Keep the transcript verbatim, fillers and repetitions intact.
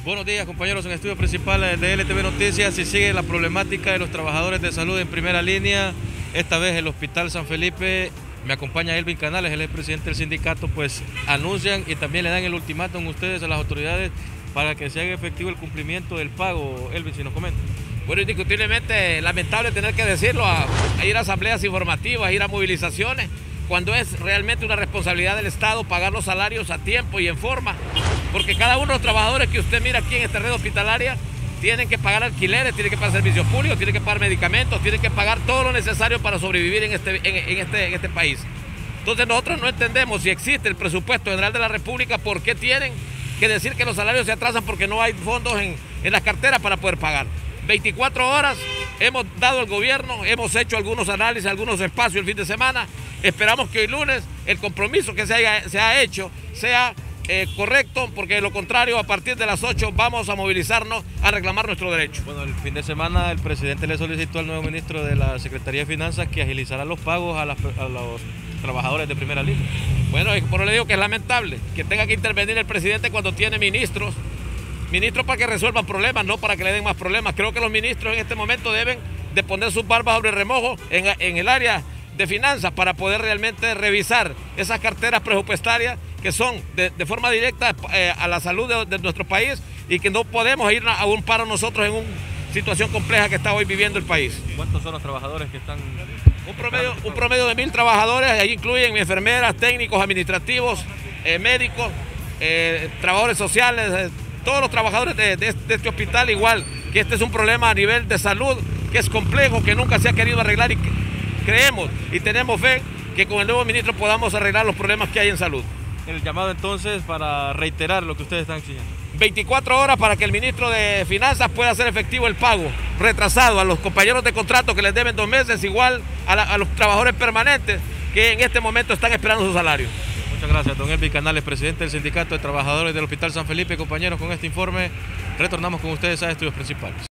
Buenos días, compañeros, en estudio principal de L T V Noticias. Y sigue la problemática de los trabajadores de salud en primera línea. Esta vez el Hospital San Felipe. Me acompaña Elvin Canales, él es presidente del sindicato. Pues anuncian y también le dan el ultimátum a ustedes, a las autoridades, para que se haga efectivo el cumplimiento del pago. Elvin, si nos comenta. Bueno, indiscutiblemente lamentable tener que decirlo, a, a ir a asambleas informativas, a ir a movilizaciones, cuando es realmente una responsabilidad del Estado pagar los salarios a tiempo y en forma, porque cada uno de los trabajadores que usted mira aquí en esta red hospitalaria tienen que pagar alquileres, tienen que pagar servicios públicos, tienen que pagar medicamentos, tienen que pagar todo lo necesario para sobrevivir en este, en, en este, en este país. Entonces nosotros no entendemos si existe el presupuesto general de la República, por qué tienen que decir que los salarios se atrasan porque no hay fondos en, en las carteras para poder pagar. veinticuatro horas hemos dado al gobierno, hemos hecho algunos análisis, algunos espacios el fin de semana. Esperamos que hoy lunes el compromiso que se, haya, se ha hecho sea eh, correcto, porque de lo contrario, a partir de las ocho vamos a movilizarnos a reclamar nuestro derecho. Bueno, el fin de semana el presidente le solicitó al nuevo ministro de la Secretaría de Finanzas que agilizara los pagos a, las, a los trabajadores de primera línea. Bueno, por eso le digo que es lamentable que tenga que intervenir el presidente cuando tiene ministros, ministros para que resuelvan problemas, no para que le den más problemas. Creo que los ministros en este momento deben de poner sus barbas sobre remojo en, en el área de finanzas para poder realmente revisar esas carteras presupuestarias que son de, de forma directa eh, a la salud de, de nuestro país, y que no podemos ir a un paro nosotros en una situación compleja que está hoy viviendo el país. ¿Cuántos son los trabajadores que están...? Un promedio, un promedio de mil trabajadores, ahí incluyen enfermeras, técnicos administrativos, eh, médicos, eh, trabajadores sociales, eh, todos los trabajadores de, de, de este hospital, igual que este es un problema a nivel de salud que es complejo, que nunca se ha querido arreglar, y creemos y tenemos fe que con el nuevo ministro podamos arreglar los problemas que hay en salud. El llamado entonces para reiterar lo que ustedes están exigiendo. veinticuatro horas para que el ministro de Finanzas pueda hacer efectivo el pago retrasado a los compañeros de contrato que les deben dos meses, igual a, la, a los trabajadores permanentes que en este momento están esperando su salario. Muchas gracias, don Elvin Canales, presidente del Sindicato de Trabajadores del Hospital San Felipe. Compañeros, con este informe retornamos con ustedes a Estudios Principales.